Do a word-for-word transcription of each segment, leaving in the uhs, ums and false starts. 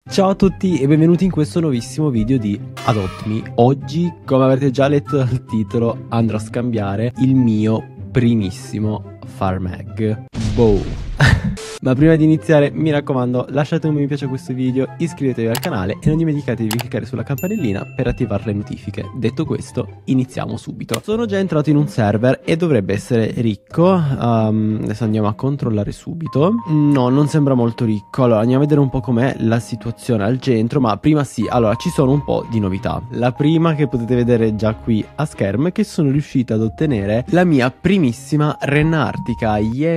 Ciao a tutti e benvenuti in questo nuovissimo video di Adopt Me. Oggi, come avrete già letto dal titolo, andrò a scambiare il mio primissimo farm egg. Boh. Ma prima di iniziare, mi raccomando, lasciate un mi piace a questo video, iscrivetevi al canale e non dimenticatevi di cliccare sulla campanellina per attivare le notifiche. Detto questo, iniziamo subito. Sono già entrato in un server e dovrebbe essere ricco. um, Adesso andiamo a controllare subito. No, non sembra molto ricco. Allora, andiamo a vedere un po' com'è la situazione al centro. Ma prima sì, allora, ci sono un po' di novità. La prima, che potete vedere già qui a schermo, è che sono riuscito ad ottenere la mia primissima renna artica.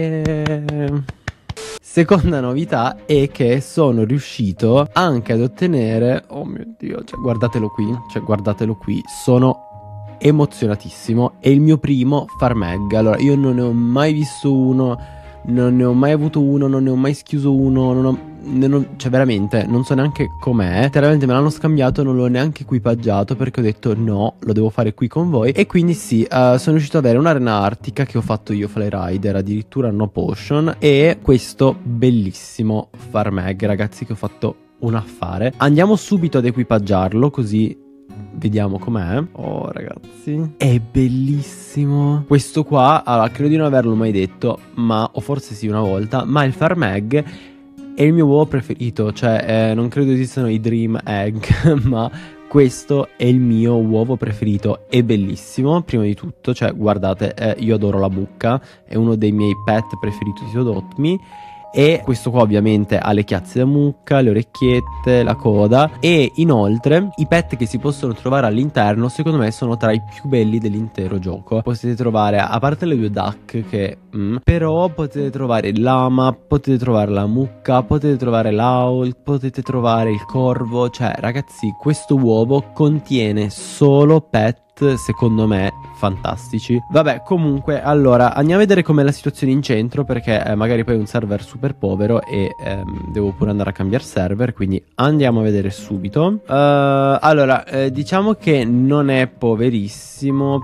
Yeah! Seconda novità è che sono riuscito anche ad ottenere, oh mio Dio, cioè guardatelo qui, cioè guardatelo qui, sono emozionatissimo, è il mio primo farm egg. Allora, io non ne ho mai visto uno, non ne ho mai avuto uno, non ne ho mai schiuso uno, non ho, non ho, cioè veramente non so neanche com'è. Letteralmente me l'hanno scambiato, non l'ho neanche equipaggiato perché ho detto no, lo devo fare qui con voi. E quindi sì, uh, sono riuscito ad avere una renna artica che ho fatto io Fly Rider, addirittura no potion, e questo bellissimo farm egg, ragazzi, che ho fatto un affare. Andiamo subito ad equipaggiarlo così vediamo com'è. Oh ragazzi, è bellissimo. Questo qua, allora, credo di non averlo mai detto, ma o forse sì una volta, ma il farm egg è il mio uovo preferito. Cioè eh, non credo esistano i dream egg ma questo è il mio uovo preferito. È bellissimo, prima di tutto, cioè guardate, eh, io adoro la mucca, è uno dei miei pet preferiti di Adopt Me. E questo qua ovviamente ha le chiazze da mucca, le orecchiette, la coda. E inoltre i pet che si possono trovare all'interno secondo me sono tra i più belli dell'intero gioco. Potete trovare, a parte le due duck che mm, però potete trovare il lama, potete trovare la mucca, potete trovare l'owl, potete trovare il corvo. Cioè ragazzi, questo uovo contiene solo pet secondo me fantastici. Vabbè, comunque, allora andiamo a vedere com'è la situazione in centro, perché eh, magari poi è un server super povero e ehm, devo pure andare a cambiare server, quindi andiamo a vedere subito. uh, Allora, eh, diciamo che non è poverissimo,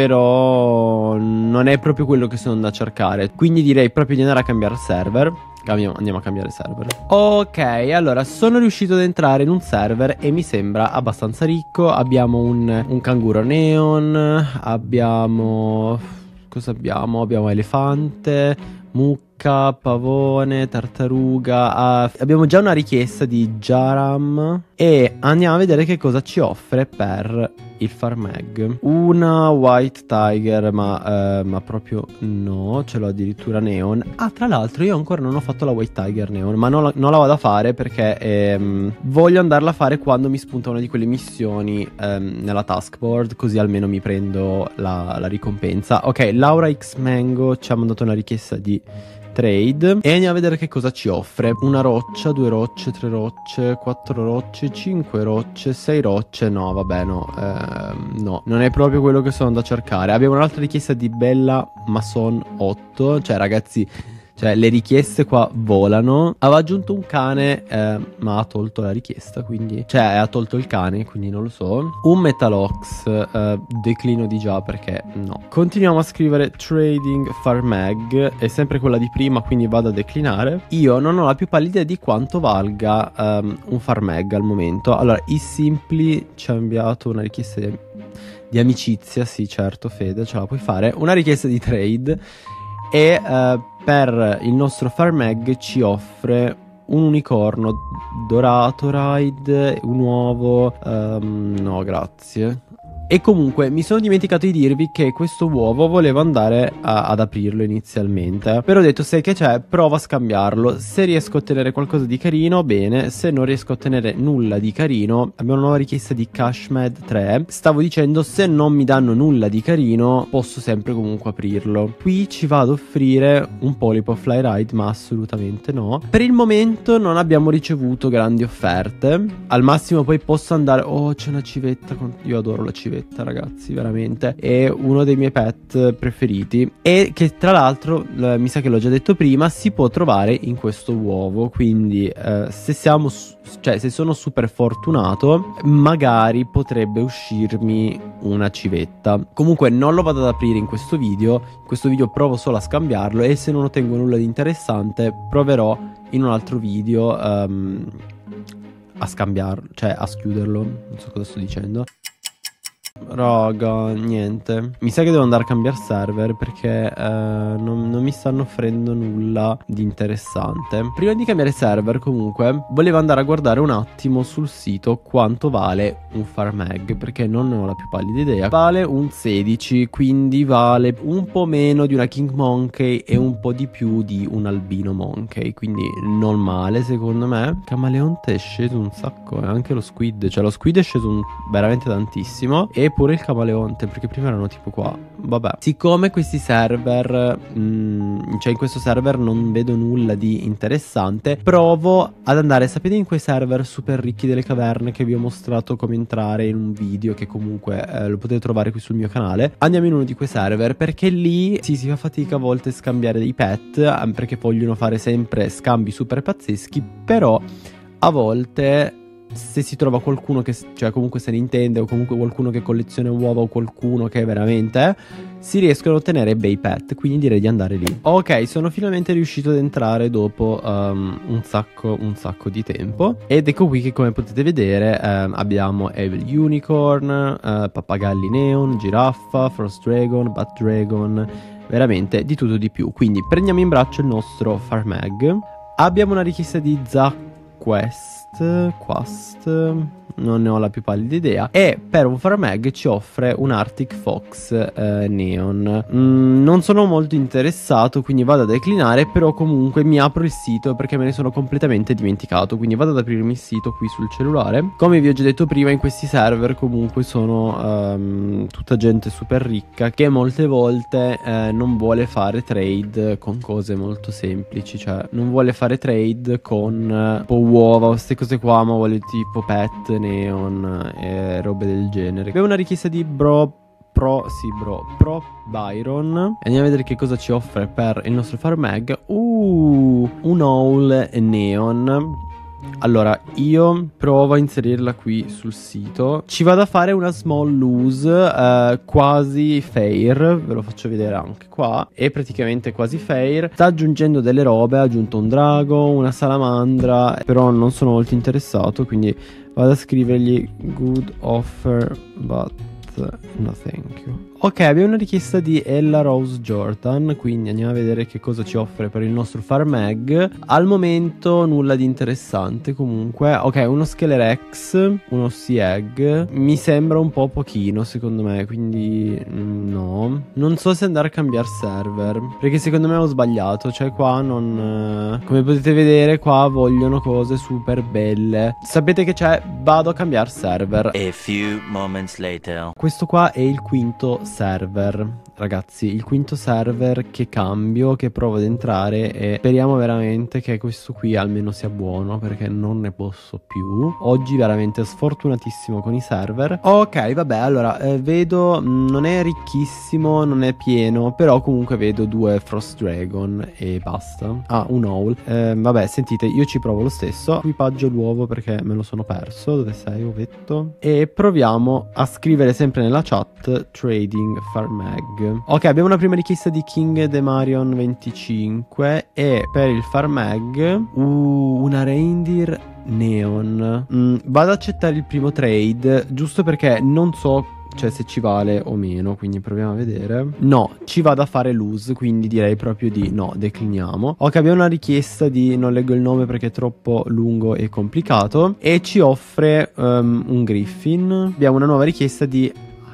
però non è proprio quello che sono da cercare, quindi direi proprio di andare a cambiare server. Andiamo a cambiare server. Ok, allora sono riuscito ad entrare in un server e mi sembra abbastanza ricco. Abbiamo un, un canguro neon. Abbiamo... cosa abbiamo? Abbiamo elefante, mucca, pavone, tartaruga. uh, Abbiamo già una richiesta di Jaram. E andiamo a vedere che cosa ci offre per il farm egg. Una white tiger, ma, eh, ma proprio no, ce l'ho addirittura neon. Ah, tra l'altro io ancora non ho fatto la white tiger neon, ma non la, non la vado a fare perché ehm, voglio andarla a fare quando mi spunta una di quelle missioni ehm, nella taskboard, così almeno mi prendo la, la ricompensa. Ok, Laura X Mango ci ha mandato una richiesta di trade e andiamo a vedere che cosa ci offre. Una roccia, due rocce, tre rocce, quattro rocce, cinque rocce, sei rocce. No, vabbè, no, ehm, no, non è proprio quello che sono da cercare. Abbiamo un'altra richiesta di Bella Mason otto. Cioè ragazzi, cioè le richieste qua volano. Aveva aggiunto un cane, eh, ma ha tolto la richiesta, quindi cioè ha tolto il cane, quindi non lo so. Un Metalox, eh, declino di già perché no. Continuiamo a scrivere trading farm egg, è sempre quella di prima, quindi vado a declinare. Io non ho la più pallida idea di quanto valga um, un farm egg al momento. Allora, i Simply ci ha inviato una richiesta di, di amicizia. Sì, certo, Fede, ce la puoi fare. Una richiesta di trade. E uh, per il nostro farm egg ci offre un unicorno dorato ride, un uovo. um, No, grazie. E comunque mi sono dimenticato di dirvi che questo uovo volevo andare a, ad aprirlo inizialmente, però ho detto, sai che c'è, prova a scambiarlo. Se riesco a ottenere qualcosa di carino, bene. Se non riesco a ottenere nulla di carino, abbiamo una nuova richiesta di Cashmed tre. Stavo dicendo, se non mi danno nulla di carino posso sempre comunque aprirlo. Qui ci vado ad offrire un polipo Fly Ride, ma assolutamente no. Per il momento non abbiamo ricevuto grandi offerte. Al massimo poi posso andare... oh, c'è una civetta con... io adoro la civetta, ragazzi, veramente è uno dei miei pet preferiti, e che tra l'altro eh, mi sa che l'ho già detto prima, si può trovare in questo uovo. Quindi eh, se siamo cioè se sono super fortunato magari potrebbe uscirmi una civetta. Comunque non lo vado ad aprire in questo video. In questo video provo solo a scambiarlo, e se non ottengo nulla di interessante proverò in un altro video um, a scambiarlo, cioè a schiuderlo, non so cosa sto dicendo. Raga, niente. Mi sa che devo andare a cambiare server perché eh, non, non mi stanno offrendo nulla di interessante. Prima di cambiare server comunque volevo andare a guardare un attimo sul sito quanto vale un farm egg, perché non ne ho la più pallida idea. Vale un sedici, quindi vale un po' meno di una king monkey e un po' di più di un albino monkey, quindi non male secondo me. Camaleonte è sceso un sacco, e anche lo squid, cioè lo squid è sceso un, veramente tantissimo, e pure il camaleonte, perché prima erano tipo qua. Vabbè, siccome questi server mh, cioè in questo server non vedo nulla di interessante, provo ad andare, sapete, in quei server super ricchi delle caverne che vi ho mostrato come entrare in un video, che comunque eh, lo potete trovare qui sul mio canale. Andiamo in uno di quei server, perché lì sì, si fa fatica a volte a scambiare dei pet, eh, perché vogliono fare sempre scambi super pazzeschi, però a volte se si trova qualcuno che, cioè comunque se ne intende, o comunque qualcuno che colleziona uova, o qualcuno che veramente si riescono a ottenere bei pet, quindi direi di andare lì. Ok, sono finalmente riuscito ad entrare dopo um, un sacco un sacco di tempo, ed ecco qui che, come potete vedere, um, abbiamo Evil Unicorn, uh, pappagalli neon, giraffa, Frost Dragon, Bat Dragon, veramente di tutto di più. Quindi prendiamo in braccio il nostro farm egg. Abbiamo una richiesta di Zac Quest, Quest, non ne ho la più pallida idea, e per un farm egg ci offre un Arctic Fox eh, Neon. mm, Non sono molto interessato, quindi vado a declinare, però comunque mi apro il sito perché me ne sono completamente dimenticato, quindi vado ad aprirmi il sito qui sul cellulare. Come vi ho già detto prima, in questi server comunque sono um, tutta gente super ricca che molte volte eh, non vuole fare trade con cose molto semplici, cioè non vuole fare trade con eh, tipo uova o queste cose qua, ma vuole tipo pet neon e robe del genere. Avevo una richiesta di bro pro, sì bro, pro Byron, e andiamo a vedere che cosa ci offre per il nostro farm egg. Uh, un owl neon. Allora, io provo a inserirla qui sul sito. Ci vado a fare una small loose, eh, quasi fair. Ve lo faccio vedere anche qua. È praticamente quasi fair. Sta aggiungendo delle robe. Ha aggiunto un drago, una salamandra, però non sono molto interessato, quindi vado a scrivergli good offer but no thank you. Ok, abbiamo una richiesta di Ella Rose Jordan, quindi andiamo a vedere che cosa ci offre per il nostro farm egg. Al momento nulla di interessante comunque. Ok, uno Skelerex, uno Sea Egg. Mi sembra un po' pochino secondo me, quindi no. Non so se andare a cambiare server, perché secondo me ho sbagliato. Cioè qua non... come potete vedere qua vogliono cose super belle. Sapete che c'è? Vado a cambiare server. A few moments later. Questo qua è il quinto server, ragazzi, il quinto server che cambio, che provo ad entrare, e speriamo veramente che questo qui almeno sia buono, perché non ne posso più. Oggi veramente sfortunatissimo con i server. Ok, vabbè, allora eh, vedo mh, non è ricchissimo, non è pieno, però comunque vedo due Frost Dragon e basta. Ah, un owl. Eh, vabbè, sentite, io ci provo lo stesso. Equipaggio l'uovo perché me lo sono perso. Dove sei, ovetto? E proviamo a scrivere sempre nella chat trading farm egg. Ok, abbiamo una prima richiesta di King Demarion venticinque, e per il farm egg uh, una reindeer neon. mm, Vado ad accettare il primo trade, giusto perché non so, cioè, se ci vale o meno, quindi proviamo a vedere. No, ci vado a fare lose, quindi direi proprio di no, decliniamo. Ok, abbiamo una richiesta di, non leggo il nome perché è troppo lungo e complicato, e ci offre um, un Griffin. Abbiamo una nuova richiesta di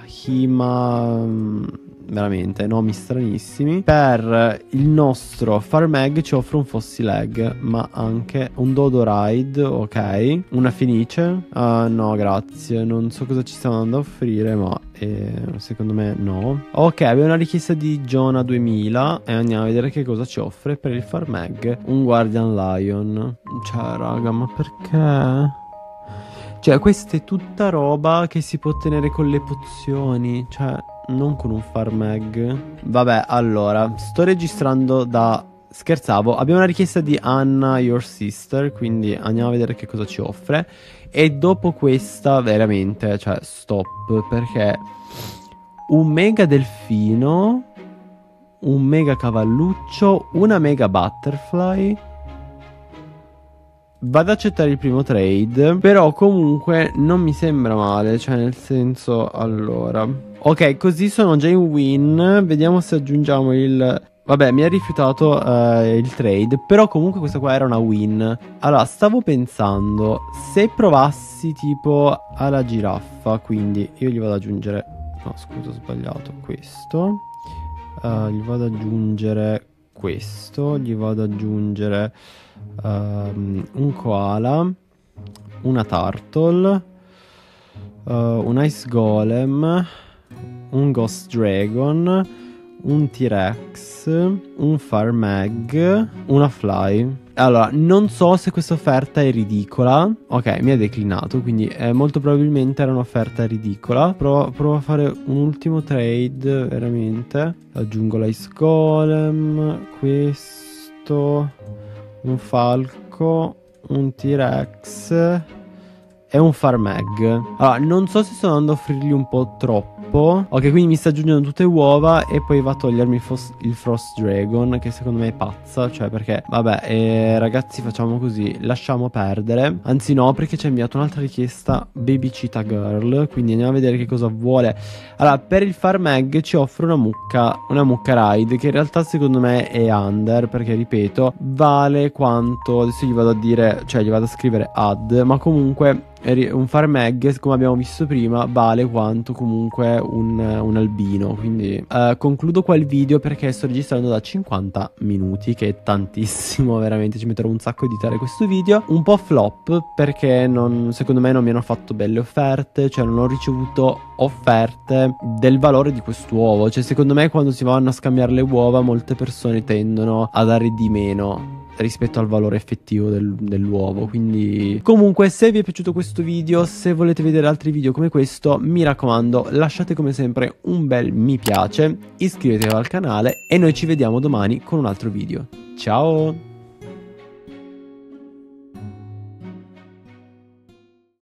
Hima, veramente nomi stranissimi. Per il nostro farm egg ci offre un fossil egg, ma anche un dodo ride. Ok, una fenice. Uh, no grazie, non so cosa ci stiamo andando a offrire, ma eh, secondo me no. Ok, abbiamo una richiesta di Jonah duemila, e andiamo a vedere che cosa ci offre per il farm egg. Un guardian lion. Cioè raga, ma perché? Cioè, questa è tutta roba che si può ottenere con le pozioni, cioè non con un farm egg. Vabbè, allora, sto registrando da... scherzavo. Abbiamo una richiesta di Anna Your Sister, quindi andiamo a vedere che cosa ci offre. E dopo questa, veramente, cioè, stop, perché un mega delfino, un mega cavalluccio, una mega butterfly... vado ad accettare il primo trade, però comunque non mi sembra male, cioè nel senso, allora, ok, così sono già in win. Vediamo se aggiungiamo il... Vabbè, mi ha rifiutato uh, il trade, però comunque questa qua era una win. Allora, stavo pensando, se provassi tipo alla giraffa, quindi io gli vado ad aggiungere... No, scusa, ho sbagliato, questo. Uh, gli vado ad aggiungere questo, gli vado ad aggiungere um, un koala, una turtle, uh, un ice golem, un ghost dragon, un T-Rex, un Farmag, una Fly. Allora, non so se questa offerta è ridicola. Ok, mi ha declinato, quindi eh, molto probabilmente era un'offerta ridicola. Provo, provo a fare un ultimo trade, veramente. Aggiungo l'Ice Golem, questo, un Falco, un T-Rex e un Farmag. Allora, non so se sto andando a offrirgli un po' troppo. Ok, quindi mi sta aggiungendo tutte uova e poi va a togliermi il, Fos il Frost Dragon, che secondo me è pazza. Cioè, perché, vabbè, eh, ragazzi, facciamo così, lasciamo perdere. Anzi no, perché ci ha inviato un'altra richiesta, Baby Cheetah Girl. Quindi andiamo a vedere che cosa vuole. Allora, per il Farmag ci offre una mucca, una mucca ride, che in realtà secondo me è under, perché ripeto, vale quanto, adesso gli vado a dire, cioè gli vado a scrivere add, ma comunque un Farmag, come abbiamo visto prima, vale quanto comunque un, un albino. Quindi uh, concludo qua il video, perché sto registrando da cinquanta minuti, che è tantissimo, veramente. Ci metterò un sacco a editare questo video. Un po' flop, perché non, secondo me non mi hanno fatto belle offerte. Cioè non ho ricevuto offerte del valore di quest'uovo. Cioè secondo me quando si vanno a scambiare le uova, molte persone tendono a dare di meno rispetto al valore effettivo del, dell'uovo. Quindi comunque, se vi è piaciuto questo video, se volete vedere altri video come questo, mi raccomando, lasciate come sempre un bel mi piace, iscrivetevi al canale e noi ci vediamo domani con un altro video. Ciao!